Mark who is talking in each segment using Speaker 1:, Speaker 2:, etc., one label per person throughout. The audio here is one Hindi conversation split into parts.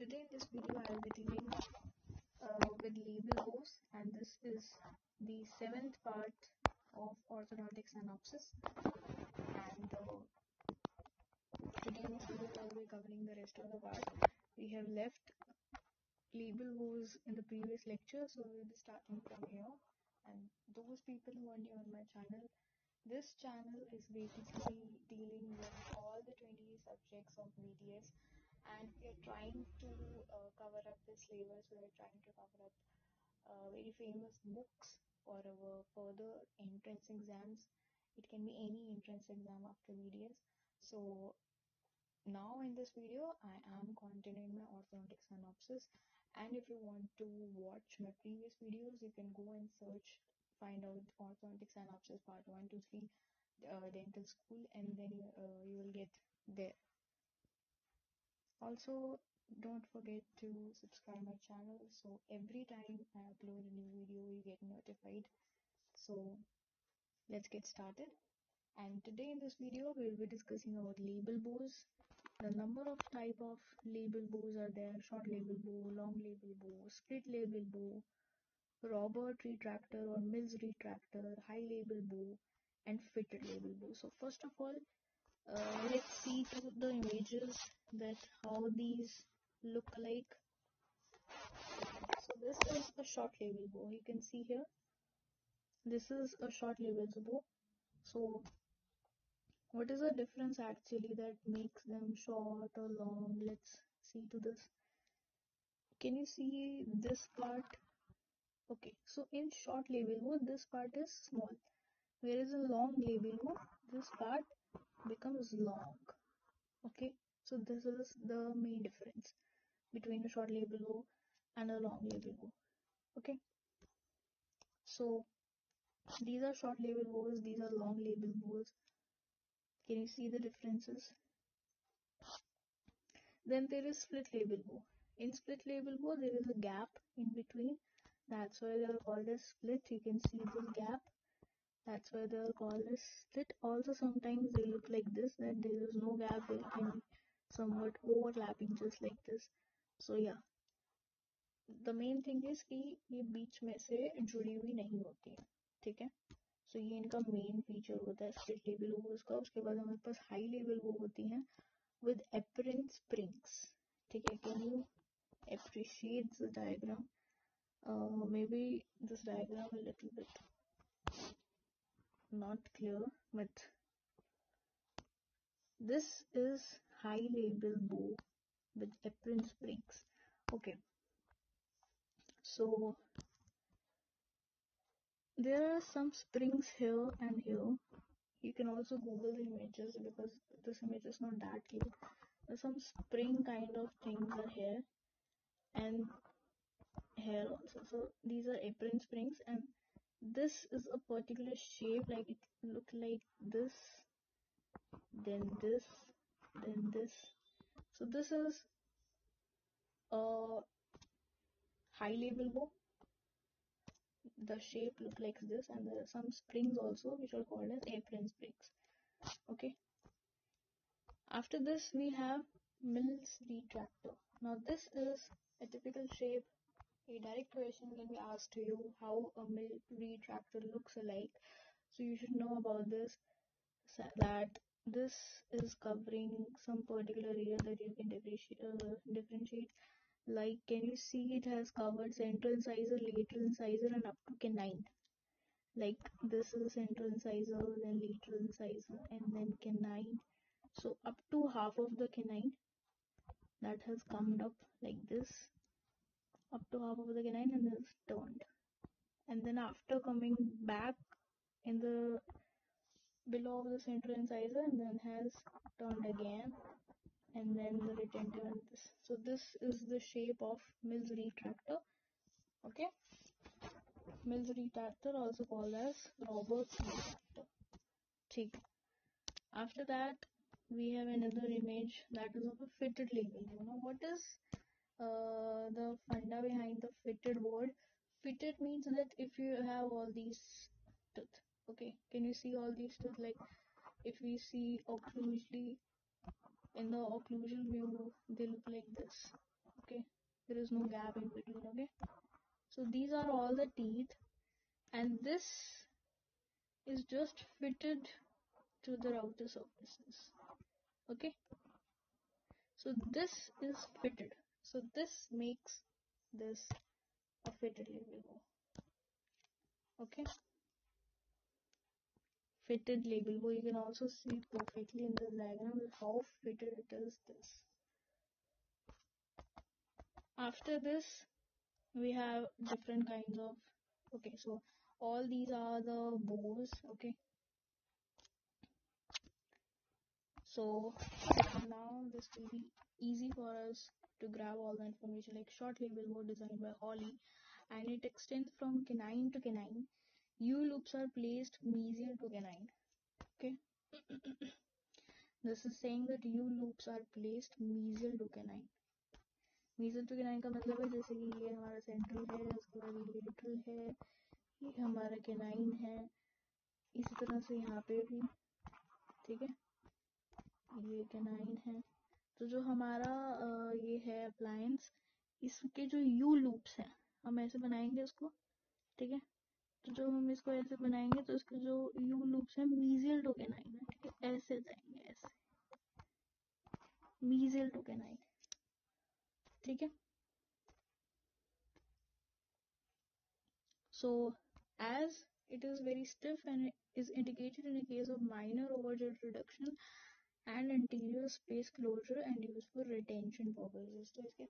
Speaker 1: Today in this video I will be dealing with labial bows, and this is the 7th part of orthodontic synopsis. And today in this video I will be covering the rest of the part. We have left labial bows in the previous lecture, so we will be starting from here. And those people who are new on my channel, this channel is basically dealing with all the 20 subjects of BDS, and we are trying to cover up the syllabus. We are trying to cover up very famous books for our further entrance exams. It can be any entrance exam after BDS. So now in this video I am continuing my orthodontic synopsis, and if you want to watch my previous videos, you can go and search, find out orthodontic synopsis part 1 to 3 dental school, and then you will get there. Also, don't forget to subscribe my channel, so every time I upload a new video you get notified. So let's get started. And today in this video we will be discussing about labial bows. The number of type of labial bows are there: short labial bow, long labial bow, split labial bow, Robert retractor or Mills retractor, high labial bow, and fitted labial bow. So first of all, let's see to the images that how these look like. So this is a short labial bow. You can see here, this is a short labial bow. So what is the difference actually that makes them short or long? Let's see to this. Can you see this part? Okay, so in short labial bow, this part is small, whereas in long labial bow, this part becomes long. Okay, so this is the main difference between a short labial bow and a long labial bow. Okay, so these are short labial bows, these are long labial bows. Can you see the differences? Then there is split labial bow. In split labial bow, there is a gap in between. That's why they are called as split. You can see this gap. That's why they are called as split. Also, sometimes they look like this, that there is no gap. They can be somewhat overlapping, just like this. So yeah, the main thing is कि ये बीच में से जुड़ी हुई नहीं होती है, ठीक है. So ये इनका मेन फीचर होता है स्प्लिट लेबल बोस का. उसके बाद हमारे पास हाई लेबल वो होती हैं with apparent springs. ठीक है, can you appreciate the diagram? Maybe this diagram a little bit not clear, but this is high label bow with apparent springs. Okay, so there are some springs here and here. You can also Google the images because this image is not that clear. There's some spring kind of things are here and here also. So these are apron springs, and this is a particular shape, like it look like this, then this, then this. So this is a high label bow. The shape look like this, and there are some springs also which are called as apron springs. Okay. After this we have Mills retractor. Now this is a typical shape. A direct question can be asked to you how a Mills retractor looks like. So you should know about this, that this is covering some particular area that you can differentiate. Like, can you see it has covered central incisor, lateral incisor, and up to canine. Like this is central incisor, then lateral incisor, and then canine. So up to half of the canine that has come up like this, up to half of the canine, and then it's turned. And then after coming back in the below of the central incisor, and then has turned again, and then the retentive and this. So this is the shape of Mills retractor. Okay, Mills retractor, also called as Robert's retractor. ठीक. After that we have another image that is of a fitted label. You know what is the funda behind the fitted word? Fitted means that if you have all these teeth, okay, can you see all these teeth? Like if we see occlusally, in the occlusal view they look like this. Okay, there is no gap in between. Okay, so these are all the teeth, and this is just fitted to the outer surfaces. Okay, so this is fitted, so this makes this a fitted labial bow. Okay, fitted labial bow, you can also see perfectly in the diagram how fitted it is. This, after this we have different kinds of, okay, so all these are the bows. Okay, so now this will be easy for us to grab all the information. Like short labial bow designed by Holly, and it extends from canine to canine. U-loops are placed mesial to canine. Okay, this is saying that U-loops are placed mesial to canine. mesial to canine का मतलब है जैसे कि ये हमारा सेंट्रल है, उसके बाद ये लेटरल है, ये हमारा कैनाइन है, इसी तरह से यहाँ पे भी, ठीक है, ये कैनाइन है। तो जो हमारा ये है अप्लायंस, इसके जो यू लूप्स हैं हम ऐसे बनाएंगे उसको, ठीक है, तो जो हम इसको ऐसे बनाएंगे तो इसके जो यू लूप्स हैं मीजियल टू कैनाइन है, ठीक है, ऐसे जाएंगे, ऐसे मीजियल टू कैनाइन, ठीक है। So as it is very stiff and it is indicated in a case of minor overjet reduction and anterior space closure and used for retention purposes. तो इसके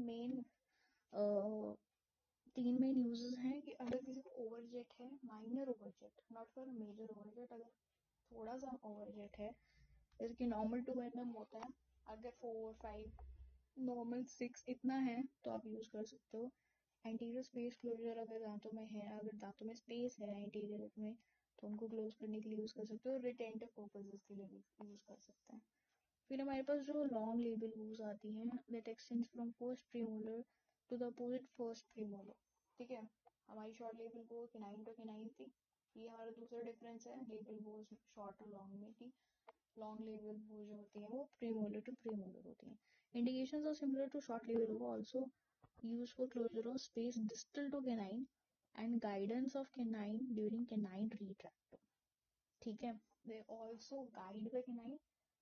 Speaker 1: तीन मेन यूजेस हैं कि अगर किसी को ओवरजेट है, minor overjet, not for major overjet, अगर थोड़ा सा ओवरजेट है, जैसे कि नॉर्मल 2 mm होता है, अगर 4, 5, नॉर्मल 6 इतना है तो आप यूज कर सकते हो। एंटीरियर स्पेस क्लोजर अगर दांतों में है, अगर दांतों में स्पेस है एंटीरियर में, तो उनको क्लोज करने के लिए यूज कर सकते हो, रिटेंटिव पर्पसेस के लिए भी यूज कर सकते हैं। फिर हमारे पास जो लॉन्ग लेबल वूज आती हैं, that extends from first premolar to the opposite first premolar, ठीक है। हमारी short labial bow canine to canine थी, ये हमारा दूसरा डिफरेंस है लेबल वो शॉर्ट और लॉन्ग में थी। लॉन्ग लेबल वो जो होती है वो प्रीमोलर टू प्रीमोलर होती हैं। Indications are similar to short labial bow, also used for closure of space distal to canine and guidance of canine during canine retractor, ठीक है। They also guide the canine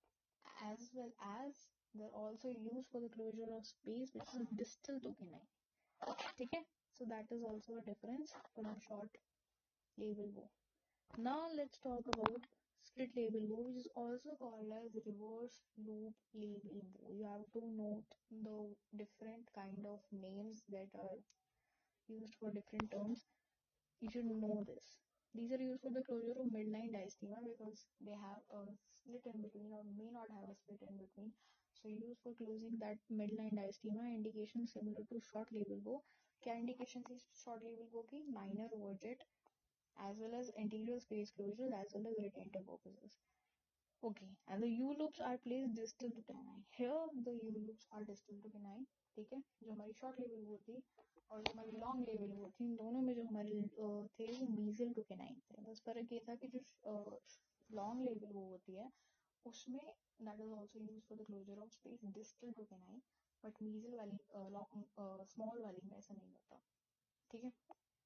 Speaker 1: as well as they're also used for the closure of space which is distal to canine, ठीक है। So that is also a difference from a short labial bow. Now let's talk about split labial bow, which is also called as reverse loop labial bow. You have to note the different kind of names that are used for different terms. You should know this. These are used for the closure of midline diastema because they have a split in between or may not have a split in between. So used for closing that midline diastema. Indication similar to short labial bow. क्या indications is short labial bow की? Minor overjet as well as anterior space closure as well as retentive purposes. Okay, and the U loops are placed distal to canine. Here the U loops are distal to canine, ठीक है। जो हमारी शॉर्ट लेबल वो थी और जो हमारी लॉन्ग लेबल वो थी, इन दोनों में जो हमारे थे वो मीजियल टू कैनाइन थे। बस फर्क ये था कि जो लॉन्ग लेबल वो होती है उसमें that is also used for the closure of space distal to canine, but mesial वाली स्मॉल वाली में ऐसा नहीं होता, ठीक है।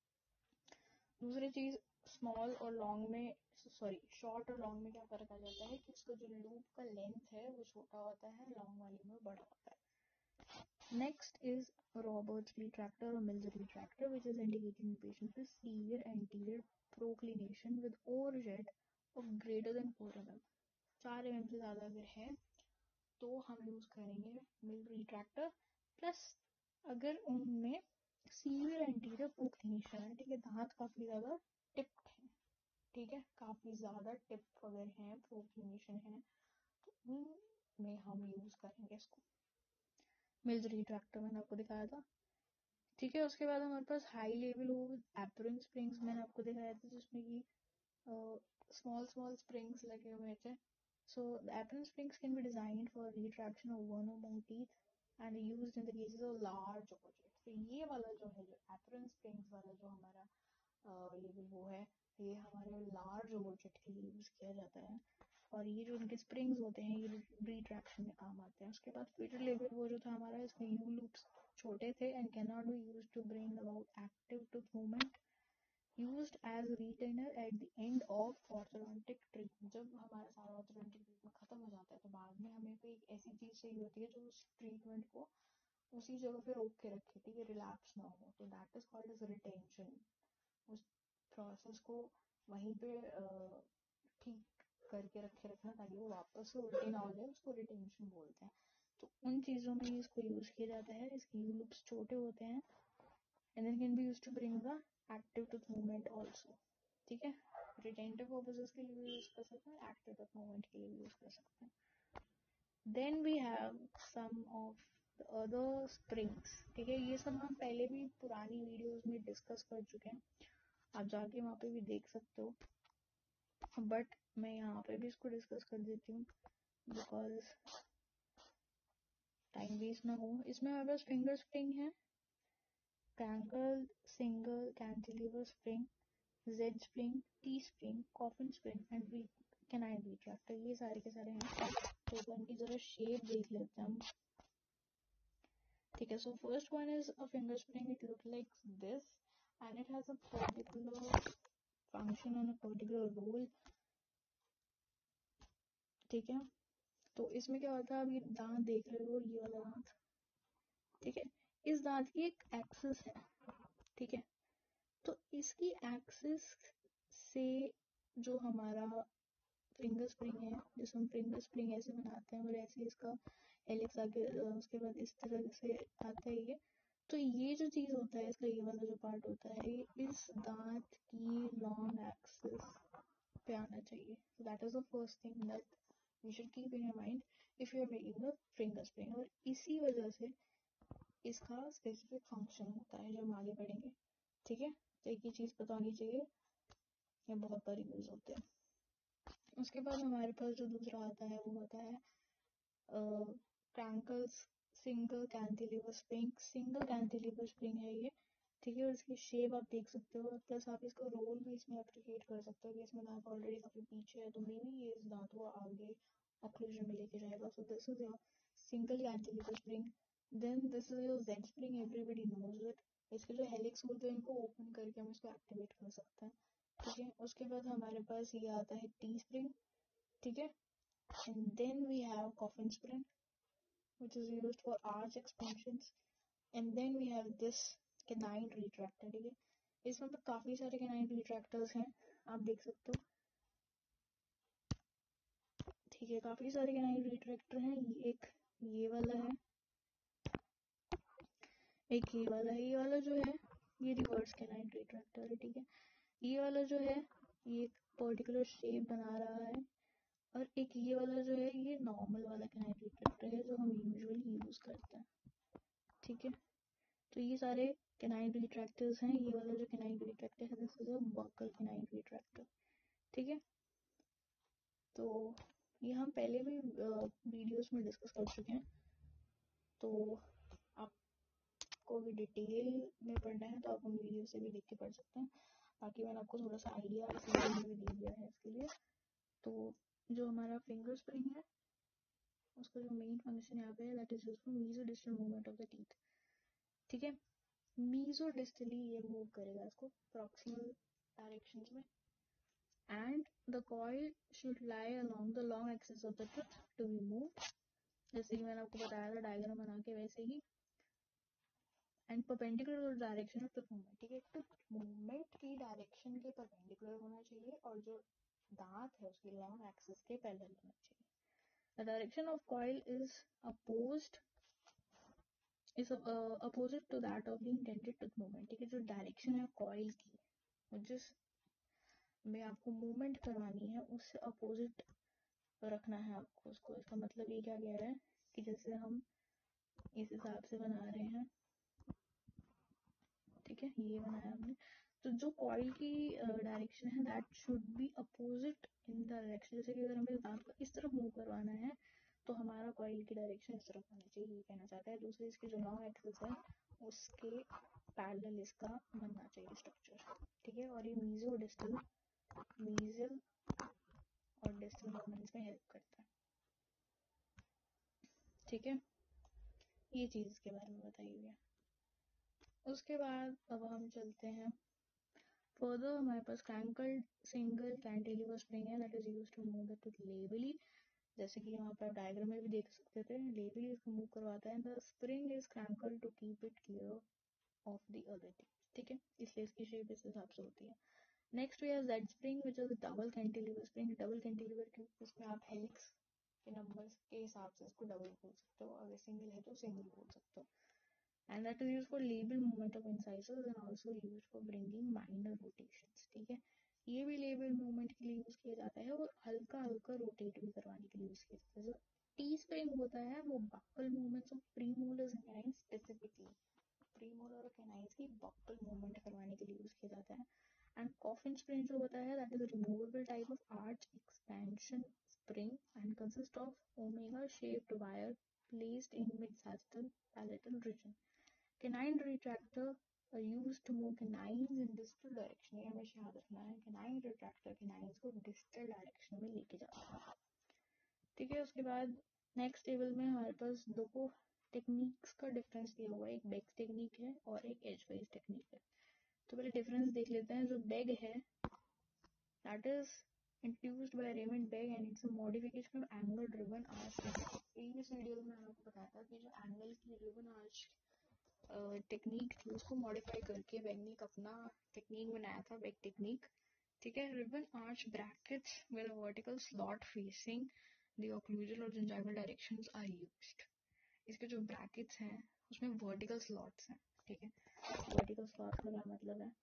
Speaker 1: दूसरी चीज, स्मॉल और लॉन्ग में, सॉरी शॉर्ट और लॉन्ग में क्या फर्क आ जाता है कि उसका जो लूप का लेंथ है वो छोटा होता है, लॉन्ग वाली में बड़ा होता है। नेक्स्ट इज रॉबर्ट्स रिट्रैक्टर और Mills retractor, which is indicated in patients with severe anterior proclination with overjet of greater than 4 mm। 4 mm से ज्यादा अगर है तो हम यूज करेंगे मिल रिट्रैक्टर, प्लस अगर उनमें सीवियर एंटीरियर प्रोक्लिनेशन है, ठीक है, दांत काफी ज्यादा टिप्ड है, ठीक है, काफी ज्यादा टिप अगर है, प्रोक्लिनेशन है, तो उनमें हम यूज करेंगे इसको। मिल्स रिट्रैक्टर मैंने आपको दिखाया था, ठीक है। उसके बाद हमारे पास हाई लेवल वो एपरन स्प्रिंग्स मैंने आपको दिखाया था, जिसमें कि small springs लगे हुए थे। So the apron springs can be designed for retraction of one or more teeth and used in the cases of large overjet. तो ये वाला जो है, जो apron springs वाला जो हमारा लेवल वो है, ये हमारे लार्ज ओवरजेट के लिए यूज किया जाता है। और ये जो इनके स्प्रिंग्स होते हैं ये रिट्रैक्शन में काम आते हैं। उसके बाद फीटर लेबल वो जो था हमारा, इसमें यू लूप्स छोटे थे and can not be used to bring about active tooth movement, used as retainer at the end of orthodontic treatment। जब हमारा सारा orthodontic treatment खत्म हो जाता है तो बाद में हमें कोई ऐसी चीज चाहिए होती है जो उस ट्रीटमेंट को उसी जगह पे रोक के रखे, ठीक है, रिलैप्स ना हो, तो that is called as retention. उस प्रोसेस को वहीं पे ठीक करके रखे रखना ताकि वो वापस से उल्टी ना हो जाए, उसको रिटेंशन बोलते हैं। तो उन चीजों में इसको यूज किया जाता है। इसके लूप्स छोटे होते हैं and then can be used to bring the active tooth movement also, ठीक है। रिटेंटिव पर्पसेस के लिए भी यूज कर सकते हैं, एक्टिव tooth movement के लिए भी यूज कर सकते हैं। then we have some of the other springs, ठीक है। ये सब हम पहले भी पुरानी वीडियोस में डिस्कस कर चुके हैं, आप जाके वहाँ पे भी देख सकते हो, बट मैं यहाँ पे भी इसको डिस्कस कर देती हूँ बिकॉज टाइम वेस्ट ना हो। इसमें हमारे पास फिंगर स्प्रिंग है, crankled single cantilever spring, Z spring, T spring, coffin spring and canine retractor, ये सारे के सारे हैं। तो इनकी जरा शेप देख लेते हैं हम, ठीक है। So first one is a finger spring, it looks like this and it has a particular function and a particular role, ठीक है। तो इसमें क्या होता है, अब ये दांत देख रहे हो, ये वाला दांत, ठीक है, इस दांत की एक एक्सिस है, ठीक है। तो इसकी एक्सिस से जो हमारा फिंगर स्प्रिंग है, जिसको हम फिंगर स्प्रिंग ऐसे बनाते हैं और ऐसे इसका हेलिक्स आगे, उसके बाद इस तरह से आता है ये। तो ये जो चीज होता है, इसका ये वाला जो पार्ट होता है, ये इस दांत की लॉन्ग एक्सिस पे आना चाहिए। So that is the first thing that we should keep in your mind if you are making the finger spring. और इसी वजह से इसका स्पेसिफिक फंक्शन होता है जब हम आगे बढ़ेंगे, ठीक है। तो एक ही चीज पता होनी चाहिए, ये बहुत बार यूज होते हैं। उसके बाद हमारे पास जो दूसरा आता है वो होता है crankles single cantilever spring. Single cantilever spring है ये, ठीक है। और इसकी शेप आप देख सकते हो, प्लस आप इसका रोल भी इसमें एप्लीकेट कर सकते हो कि इसमें दांत ऑलरेडी काफी पीछे है तो मे बी ये इस दांत को आगे ऑक्लूजन में लेके जाएगा। So this is your single cantilever spring. Then this is your Z spring, everybody knows it. इसके जो हेलिक्स होते हैं इनको ओपन करके हम इसको एक्टिवेट कर सकते हैं, ठीक है। उसके बाद हमारे पास ये आता है टी स्प्रिंग, ठीक है। And then we have coffin spring which is used for arch expansions, and then we have this canine retractor, ठीक है। इसमें तो काफी सारे canine retractors हैं, आप देख सकते हो, ठीक है। काफी सारे canine retractor हैं, एक ये वाला है, एक ये वाला है। ये वाला जो है ये रिवर्स canine retractor है, ठीक है। ये वाला जो है ये एक पर्टिकुलर शेप बना रहा है, और एक ये वाला जो है ये नॉर्मल वाला कैनाइन रिट्रैक्टर है जो हम यूजुअली यूज करते हैं, ठीक है। तो ये सारे कैनाइन रिट्रैक्टर्स हैं। ये वाला जो कैनाइन रिट्रैक्टर है this is a buccal canine retractor, ठीक है। तो ये हम पहले भी वीडियोस में डिस्कस कर चुके हैं, तो आपको भी डिटेल में पढ़ना है तो आप उन वीडियो से भी देख के पढ़ सकते हैं। बाकी मैंने आपको थोड़ा सा आइडिया इस वीडियो में भी दे दिया है इसके लिए। तो जो हमारा फिंगर स्प्रिंग है उसका जो मेन फंक्शन यहाँ पे है that is used for mesio distal movement of the teeth, ठीक है। मीजो डिस्टली ये मूव करेगा इसको प्रॉक्सिमल डायरेक्शंस में, and the coil should lie along the long axis of the tooth to be moved, जैसे कि मैंने आपको बताया था डायग्राम बना के वैसे ही, and perpendicular to direction of tooth movement, ठीक है। टूथ मूवमेंट की डायरेक्शन के परपेंडिकुलर होना चाहिए और जो दांत है उसकी लॉन्ग एक्सिस के पैरेलल होना चाहिए। The direction of coil is opposed to that of the intended tooth movement, ठीक है। जो डायरेक्शन है कॉइल की, जिस में आपको मूवमेंट करवानी है उससे अपोजिट रखना है आपको उसको। इसका मतलब ये क्या कह रहा है कि जैसे हम इस हिसाब से बना रहे हैं, ठीक है, ये बनाया हमने, तो जो कॉइल की डायरेक्शन है that should be opposite in the direction. जैसे कि अगर हमें दांत को इस तरफ मूव करवाना है तो हमारा कॉइल की डायरेक्शन इस तरफ होनी चाहिए, ये कहना चाहता है। दूसरी इसकी जो लॉन्ग एक्सिस है उसके पैरेलल इसका बनना चाहिए स्ट्रक्चर, ठीक है। और ये मीजो डिस्टल मीजल और डिस्टल मूवमेंट्स में हेल्प करता है। ठीक है, ये चीज के बारे में बताई हुई है। उसके बाद अब हम चलते हैं फर्दर। हमारे पास क्रैंकल्ड सिंगल कैंटिलीवर स्प्रिंग है that is used to move the tooth labially, जैसे कि यहाँ पर डायग्राम में भी देख सकते थे, लेबली इसको मूव करवाता है। The spring is crankled to keep it clear of the other teeth. ठीक है, इसलिए इसकी शेप इस हिसाब से होती है। Next we have Z spring which is double cantilever spring. Double cantilever क्यों, इसमें आप हेलिक्स के नंबर्स के हिसाब से इसको डबल बोल सकते हो, अगर सिंगल है तो सिंगल बोल सकते हो। And that is used for labial movement of incisors and also used for bringing minor rotations। ठीक है, ये भी लेबियल मूवमेंट के लिए यूज किया जाता है और हल्का हल्का रोटेट भी करवाने के लिए यूज किया जाता है। जो टी स्प्रिंग होता है वो buccal movements of premolars and canines, specifically premolar और कैनाइन्स की बक्कल मूवमेंट करवाने के लिए यूज किया जाता है। एंड कॉफिन स्प्रिंग जो होता है that is removable type of arch expansion spring and consist of omega shaped wire placed in mid-sagittal palatal region। Canine retractor are used to move canines in distal direction। ये हमेशा याद रखना है, canine retractor canines को distal direction में लेके जाता है। ठीक है, उसके बाद नेक्स्ट टेबल में हमारे पास दो टेक्निक्स का डिफरेंस दिया हुआ है, एक बेग टेक्निक है और एक एजवाइज टेक्निक है। तो पहले डिफरेंस देख लेते हैं। जो बेग है that is introduced by Raymond Begg and it's a modification of angle driven arch। Previous video में आपको बताया था कि जो एंगल की driven arch टेक्निक थी उसको मॉडिफाई करके बेग ने एक अपना टेक्निक बनाया था, बेग टेक्निक। ठीक है, ribbon arch brackets with vertical slot facing the occlusal और जिंजाइवल डायरेक्शंस आर यूज्ड। इसके जो ब्रैकेट्स हैं उसमें वर्टिकल स्लॉट्स हैं। ठीक है, वर्टिकल स्लॉट का क्या मतलब है,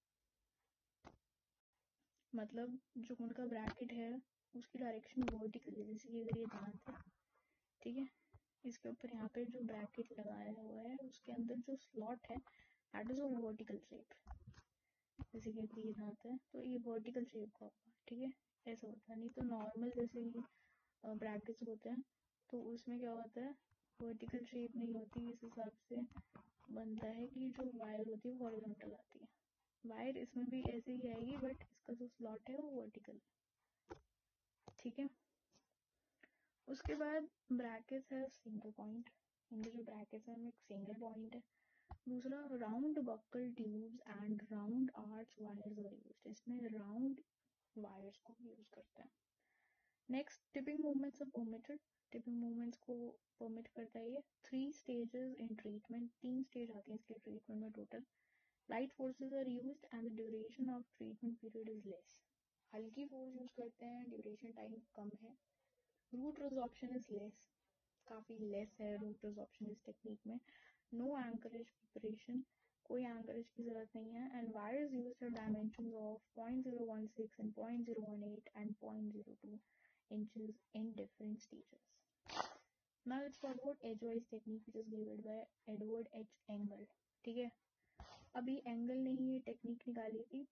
Speaker 1: मतलब जो उनका ब्रैकेट है उसकी डायरेक्शन वर्टिकल है, जैसे कि अगर ये दांत है, ठीक है, इसके ऊपर यहाँ पे जो ब्रैकेट लगाया हुआ है उसके अंदर जो स्लॉट है that is a vertical shape. जैसे कि अगर ये दांत है तो ये वर्टिकल शेप का होगा। ठीक है, ऐसा होता है, नहीं तो नॉर्मल जैसे कि ब्रैकेट्स होते हैं तो उसमें क्या होता है, वर्टिकल शेप नहीं होती। इस हिसाब से बनता है कि जो वायर होती है वो हॉरिजॉन्टल आती है। वायर इसमें भी ऐसे ही आएगी बट इसका जो स्लॉट है वो वर्टिकल। ठीक है, उसके बाद ब्रैकेट्स है सिंगल पॉइंट। इनके जो ब्रैकेट्स है उनमें एक सिंगल पॉइंट है। दूसरा round buccal tubes and round arch wires are used. इसमें राउंड वायर्स को यूज करते हैं। Next tipping movements are permitted. Tipping movements को परमिट करता है ये। 3 स्टेजेस इन ट्रीटमेंट, 3 स्टेज आते हैं इसके ट्रीटमेंट में total. Light forces are used and the duration of treatment period is less. हल्की फोर्स यूज करते हैं, ड्यूरेशन टाइम कम है। रूट रिजॉर्प्शन इज लेस, काफी लेस है रूट रिजॉर्प्शन इस टेक्निक में। नो एंकरेज प्रिपरेशन, कोई एंकरेज की जरूरत नहीं है। And wires used have dimensions of 0.016 and 0.018 and 0.02 inches in different stages। Now let's talk about edgewise technique which is given by Edward H. Engel। ठीक है, अभी एंगल ने ही ये टेक्निक निकाली थी।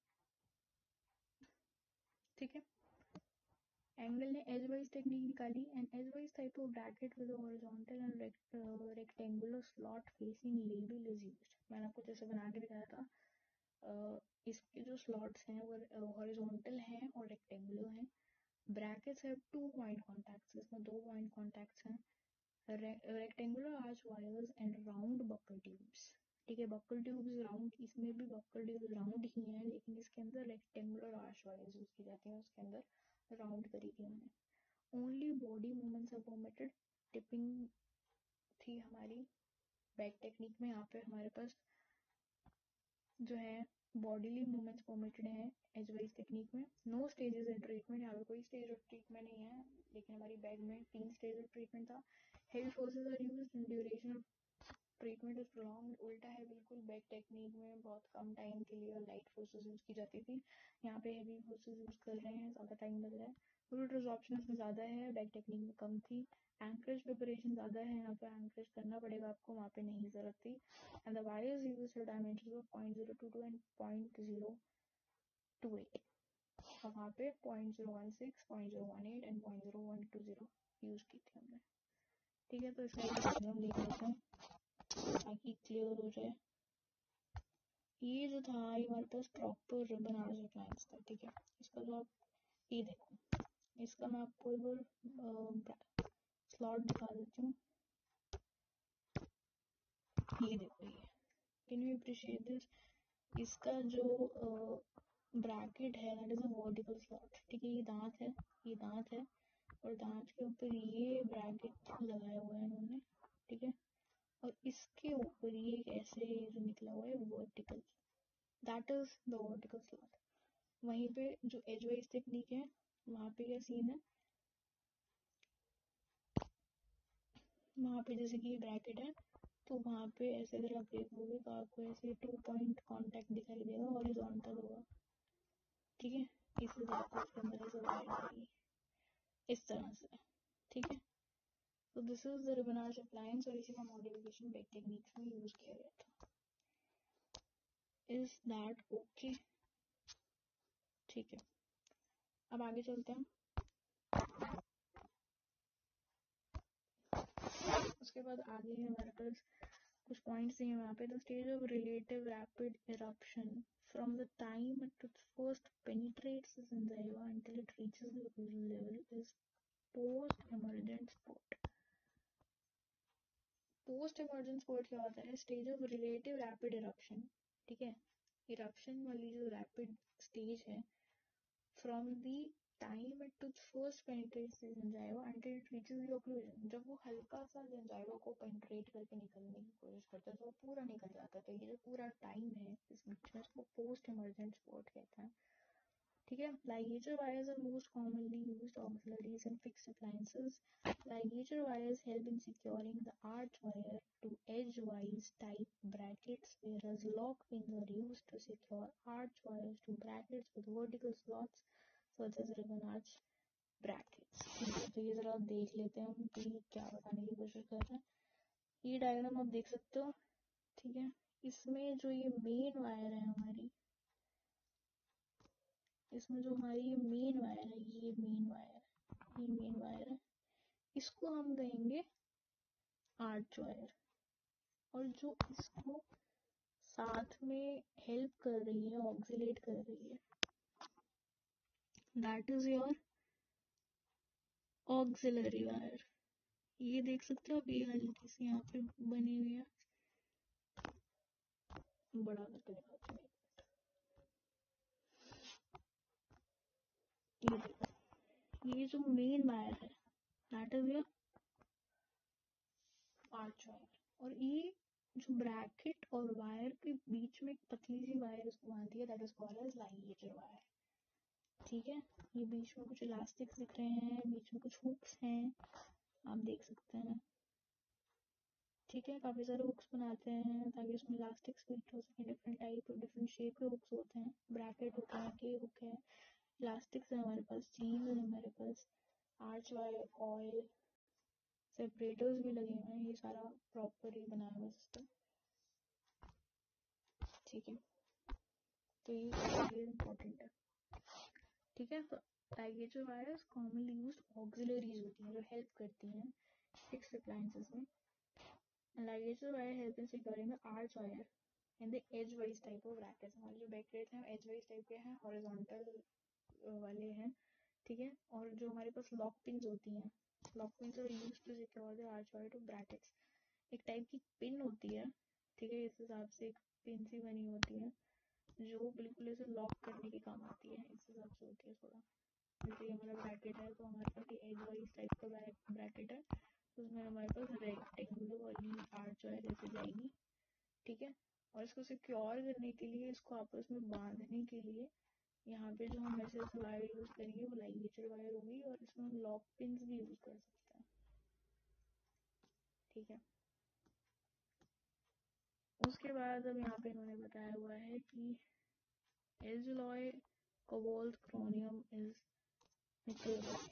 Speaker 1: ठीक है, एंगल ने एजवाइज टेक्निक निकाली। And edgewise type of bracket with horizontal and rectangular slot facing labial is used. मैंने आपको जैसे बना के दिखाया था, इसके जो स्लॉट्स हैं वो हॉरिजॉन्टल हैं और रेक्टेंगुलर हैं। ब्रैकेट्स है 2 पॉइंट कॉन्टैक्ट्स, इसमें 2 पॉइंट कॉन्टैक्ट्स हैं। Rectangular arch wires and round buccal tubes. ठीक है, बक्कल ट्यूब्स राउंड, इसमें भी बक्कल ट्यूब्स राउंड ही हैं लेकिन इसके अंदर रेक्टेंगुलर आर्च वायर्स यूज की जाती हैं, उसके अंदर राउंड करी थी हमने। Only body movements are permitted. Tipping थी हमारी बैक टेक्निक में, यहाँ पे हमारे पास जो है बॉडीली मूवमेंट्स परमिटेड है एजवाइज टेक्निक में। नो स्टेजेस इन ट्रीटमेंट, यहाँ पे कोई स्टेज ऑफ ट्रीटमेंट नहीं है लेकिन हमारी बैग में 3 स्टेज ऑफ ट्रीटमेंट था। Heavy forces are used and duration of treatment is prolonged. उल्टा है बिल्कुल, बैक टेक्निक में बहुत कम टाइम के लिए लाइट फोर्सेस यूज की जाती थी, यहाँ पे हेवी फोर्सेस यूज कर रहे हैं, ज्यादा टाइम लग रहा है। रूट रिजॉर्प्शन इसमें ज्यादा है, बैक टेक्निक में कम थी। एंकरेज प्रिपरेशन ज्यादा है, यहाँ पे एंकरेज करना पड़ेगा आपको, वहाँ पे नहीं जरूरत थी। And the wires used have dimensions of 0.022 and 0.028 और वहाँ पे 0.016, 0.018 एंड 0.0120 यूज की थी हमने। ठीक है, तो इसका डायग्राम देख लेते हैं ताकि क्लियर हो जाए। ये जो था ये हमारे पास प्रॉपर रिबन आर्च अप्लायंस था। ठीक है, इसका जो आप ये देखो, इसका मैं आपको एक बार स्लॉट दिखा देती हूँ। ये देखो, ये कैन यू अप्रिशिएट दिस? इसका जो ब्रैकेट है that is a vertical slot. ठीक है, ये दांत है, ये दांत है, और दांत के ऊपर ये ब्रैकेट लगाया हुआ है इन्होंने। ठीक है, और इसके ऊपर ये ऐसे जो निकला हुआ है vertical, that is the vertical slot. वहीं पे जो एजवाइज टेक्निक है वहां पे क्या सीन है, वहां पे जैसे कि ब्रैकेट है तो वहां पे ऐसे अगर आप देखोगे तो आपको ऐसे 2 पॉइंट कांटेक्ट दिखाई देगा, हॉरिजॉन्टल होगा। ठीक है, इसलिए आपको उसके अंदर ऐसे वायर आएगी इस तरह से। ठीक है, तो this is the ribbon arch appliance, और इसी का मॉडिफिकेशन बेक टेक्निक्स में यूज किया गया था। Is that okay? ठीक है, अब आगे चलते हैं। उसके बाद आगे है हमारे पास कुछ पॉइंट्स हैं वहाँ पे। The stage of relative rapid eruption from the time it first penetrates the gingiva until it reaches the occlusal level is post-emergent spurt. post-emergent spurt क्या होता है? Stage of relative rapid eruption। ठीक है, eruption वाली जो रैपिड स्टेज है from the time it first penetrates the gingiva until it reaches the occlusion, जब वो हल्का सा gingiva को penetrate करके निकलने की कोशिश करता है तो वो पूरा निकल जाता है। तो ये जो पूरा टाइम है इस बीच में, इसको पोस्ट इमर्जेंट स्पॉट कहते हैं। ठीक है, ligature wires are most commonly used auxiliaries in fixed appliances. Ligature wires help in securing the arch wire to edgewise type brackets, whereas lock pins are used to secure arch wires to brackets with vertical slots such as ribbon arch brackets. ठीक है, तो ये जरा देख लेते हैं हम कि क्या बताने की कोशिश कर रहे हैं। ये डायग्राम आप देख सकते हो। ठीक है, इसमें जो ये मेन वायर है हमारी, इसमें जो हमारी ये मेन वायर है, ये मेन वायर, ये मेन वायर है, इसको हम कहेंगे आर्च वायर। और जो इसको साथ में हेल्प कर रही है, ऑक्सिलेट कर रही है, that is your auxiliary wire. ये देख सकते हो आप, ये हल्की सी यहाँ पे बनी हुई है, बड़ा करके दिखाती हूँ। ये देखो, ये जो मेन वायर है that is your arch wire, और ये जो ब्रैकेट और वायर के बीच में एक पतली सी वायर इसको बांधती है, that is called as ligature wire. ठीक है, ये बीच में कुछ इलास्टिक्स दिख रहे हैं, बीच में कुछ हुक्स हैं, आप देख सकते हैं। ठीक है, काफी सारे हुक्स बनाते हैं ताकि उसमें इलास्टिक्स फिट हो सके। डिफरेंट टाइप और डिफरेंट शेप के हुक्स होते हैं, ब्रैकेट होते हैं, के हुक है, इलास्टिक्स है हमारे पास, चीज है हमारे पास, आर्च वायर, ऑयल, सेपरेटर्स भी लगे हुए हैं। ये सारा प्रॉपर ही बनाया हुआ सिस्टम। ठीक है, तो ये इम्पोर्टेंट है। ठीक है, तो ligature wires commonly used auxiliaries होती हैं जो हेल्प करती हैं फिक्स्ड अप्लायंसेस में। Ligature wire help in securing the arch wire and the edgewise type of brackets. हमारे जो ब्रैकेट्स हैं एजवाइज टाइप के हैं, हॉरिजॉन्टल वाले हैं। ठीक है, और जो हमारे पास लॉक पिन्स होती हैं, lock pins are used to secure the arch wire to brackets. एक टाइप की पिन होती है, ठीक है, इस हिसाब से एक पिन सी बनी होती है जो बिल्कुल इसे लॉक करने के काम आती है, इस हिसाब से होती है थोड़ा। जैसे हमारा ब्रैकेट है तो हमारे पास एज वाइज टाइप का ब्रैकेट है, तो उसमें हमारे पास रेक्टेंगुलर वाली आर्च वायर ऐसे जाएगी। ठीक है, और इसको सिक्योर करने के लिए, इसको आपस में बांधने के लिए यहाँ पे जो हम ऐसे वायर यूज करेंगे वो लाइगेचर वायर होगी, और इसमें हम लॉक पिन्स भी यूज कर सकते हैं। ठीक है, उसके बाद अब यहाँ पे इन्होंने बताया हुआ है कि एल्जिलॉय कोबाल्ट क्रोमियम इज निकल।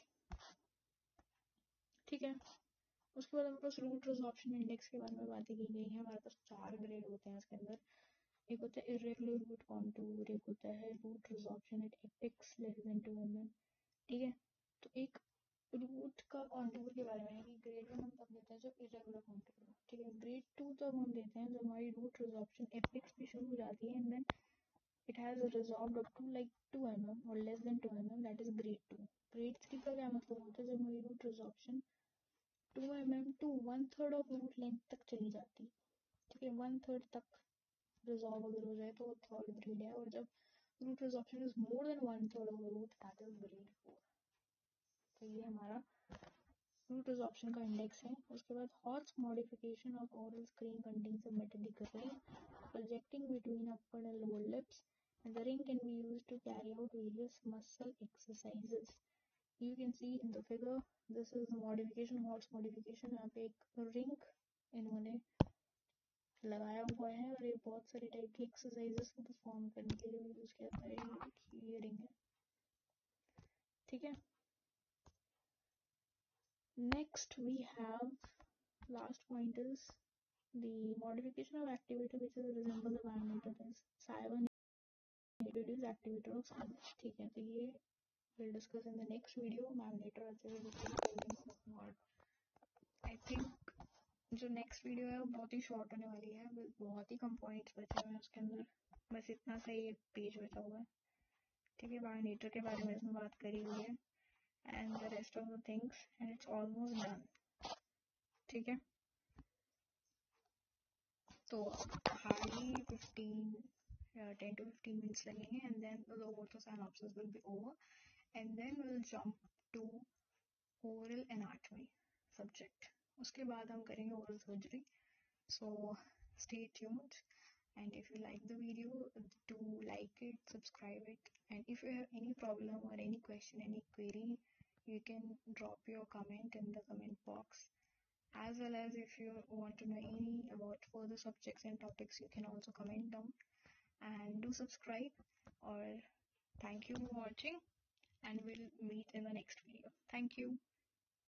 Speaker 1: ठीक है, उसके बाद हमारे पास रूट रिजॉर्प्शन इंडेक्स के बारे में बातें की गई है। हमारे पास 4 ग्रेड होते हैं इसके अंदर। एक होता है इरेगुलर रूट कॉन्टूर, एक होता है root resorption at apex less than 2 mm। ठीक है, तो एक रूट का कॉन्टूर के बारे में है कि ग्रेड 1 हम तब देते हैं जब इरेगुलर कॉन्टूर हो। ठीक है, ग्रेड 2 तब हम देते हैं जब हमारी रूट रिजॉर्प्शन एपेक्स पे शुरू हो जाती है and then it has resolved up to like 2 mm or less than 2 mm, that is grade 2. Grade 3 का क्या मतलब होता है, जब मेरी root resorption 2 mm to 1/3 of root length तक चली जाती, ठीक है, 1/3 तक resolve अगर हो जाए तो वो थर्ड ग्रेड है, और जब root resorption is more than 1/3 of root, that is grade 4. तो ये हमारा root resorption का इंडेक्स है. उसके बाद Hort's modification of oral screen contains a metallic ring projecting between upper and lower lips, and the ring can be used to carry out various muscle exercises. You can see in the figure, this is the modification, Hort's modification. यहाँ पे एक ring इन्होंने लगाया हुआ है और ये बहुत सारे टाइप की एक्सरसाइजेस को परफॉर्म करने के लिए यूज किया जाता है. ये रिंग है, ठीक है. Next we have, last point is the modification of activator which is resemble the magnetor is Cy1 is activator of sun. ठीक है, तो ये we'll discuss in the next video. Magnetor और I think जो next video है वो बहुत ही short होने वाली है, बहुत ही कम points बचे हुए हैं उसके अंदर, बस इतना सा ही पेज बचा हुआ है, ठीक है. मैग्नेटर के बारे में इसमें बात करी हुई है and the rest of the things, and it's almost done, ठीक है. तो hardly 10 to 15 minutes लगेंगे, and then the orthosynopsis will be over, and then we'll jump to oral anatomy subject. उसके बाद हम करेंगे oral surgery. So stay tuned, and if you like the video, do like it, subscribe it, and if you have any problem or any question, any query, you can drop your comment in the comment box. As well as if you want to know any about further subjects and topics, you can also comment down, and do subscribe. Or thank you for watching, and we'll meet in the next video. Thank you.